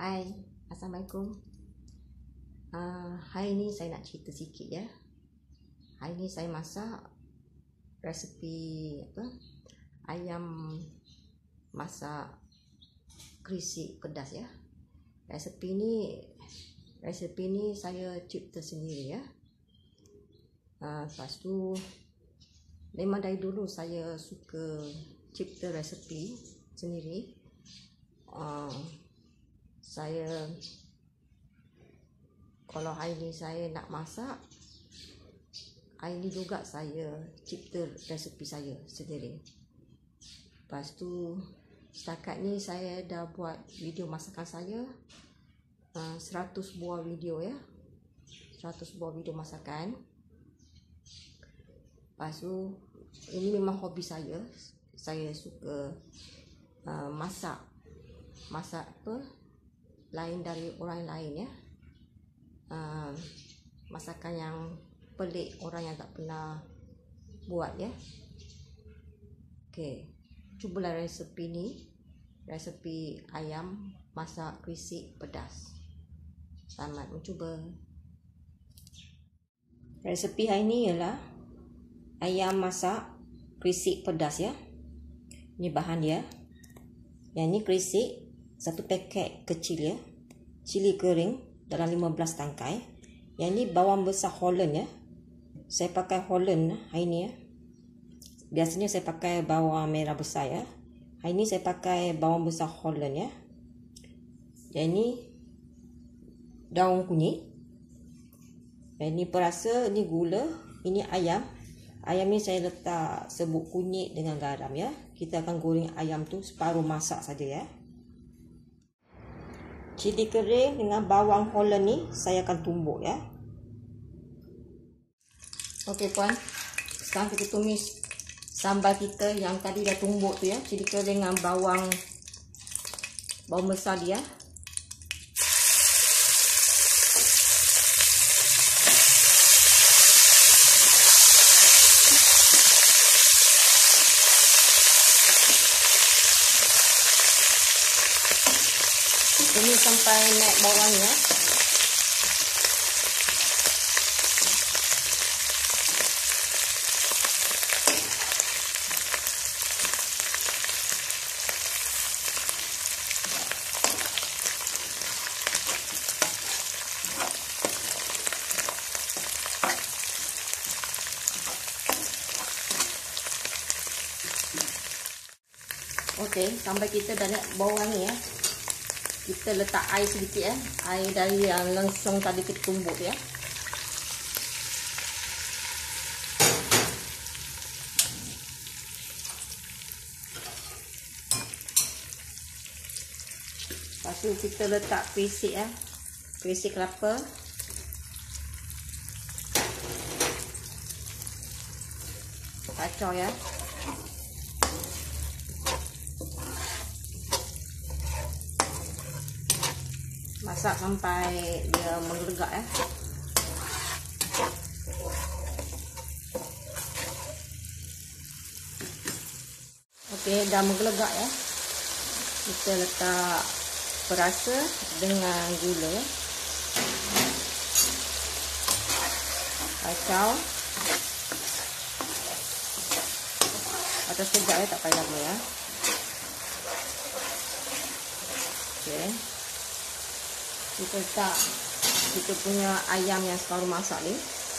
Hai, Assalamualaikum. Hari ni saya nak cerita sikit ya. Hari ni saya masak resepi ayam masak krisik pedas ya. Resepi ni saya cipta sendiri ya. Lepas tu memang dari dulu saya suka cipta resepi sendiri. Saya kalau hari ni saya nak masak, hari ni juga saya cipta resepi saya sendiri. Lepas tu setakat ni saya dah buat video masakan saya 100 buah video ya, 100 buah video masakan. Lepas tu ini memang hobi saya suka masak lain dari orang lain ya. Masakan yang pelik, orang yang tak pernah buat ya. Okey, cubalah resepi ni, resepi ayam masak krisik pedas. Selamat mencuba. Resepi hari ni ialah ayam masak krisik pedas ya. Ini bahan dia. Yang ni krisik, satu paket kecil ya. Cili kering dalam 15 tangkai. Yang ni bawang besar Holland ya. Saya pakai Holland hari ni ya. Biasanya saya pakai bawang merah besar ya. Hari ni saya pakai bawang besar Holland ya. Yang ni daun kunyit. Yang ni perasa, ni gula, ini ayam. Ayam ni saya letak serbuk kunyit dengan garam ya. Kita akan goreng ayam tu separuh masak saja ya. Cili kering dengan bawang Holland ni saya akan tumbuk ya. Okey puan, sekarang kita tumis sambal kita yang tadi dah tumbuk tu ya. Cili kering dengan bawang besar dia. Ini sampai naik bau wangi ya. Okey, sampai kita dah naik bau wangi ya. Kita letak air sedikit ya. Air dari yang langsung tadi kita tumbuk ya. Lepas tu kita letak krisik ya. Krisik kelapa. Kacau ya. Masak sampai dia menggelegak ya. Okey, dah menggelegak ya. Kita letak perasa dengan gula ya. Kacau. Atas sekejap ya, tak payah lama ya. Okey. Kita letak kita punya ayam yang separuh masak ni.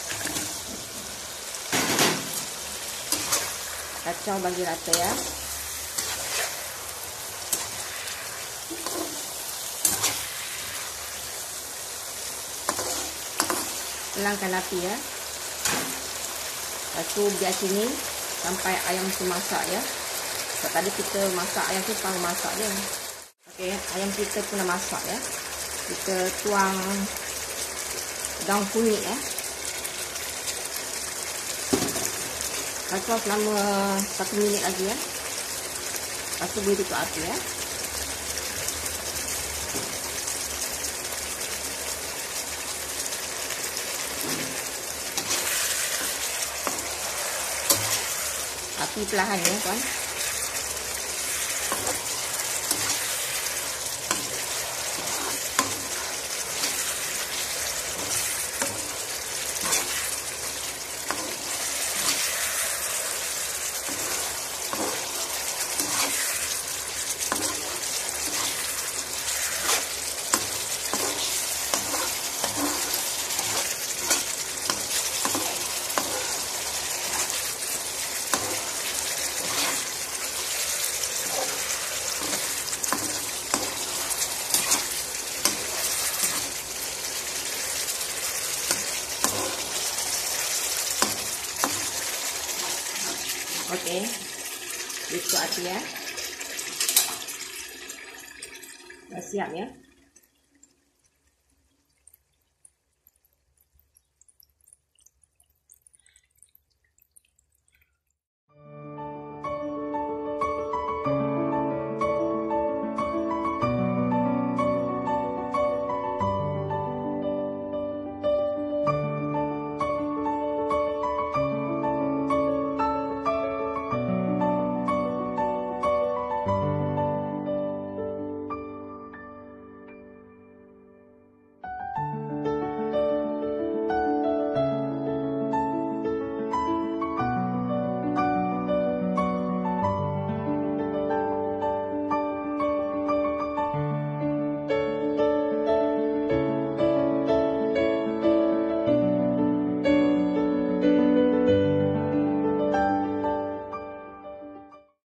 Kacau bagi rata ya. Pelangkan api ya. Lepas tu biar sini sampai ayam tu masak ya. Sebab tadi kita masak ayam tu separuh masak je. Okey, ayam kita pun dah masak ya. Kita tuang daun kunyit ya. Kacau selama 1 minit lagi ya. Lepas tu boleh tutup api ya. Api perlahan ya tuan. Oke, itu aja ya. Udah siap ya.